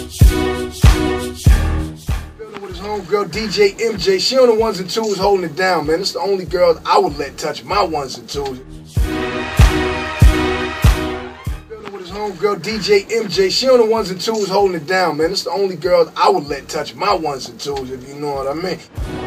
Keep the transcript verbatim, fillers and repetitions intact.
With his homegirl D J M J, she on the ones and twos holding it down, man. It's the only girl I would let touch my ones and twos. With his homegirl D J M J, she on the ones and twos holding it down, man. It's the only girl I would let touch my ones and twos, if you know what I mean.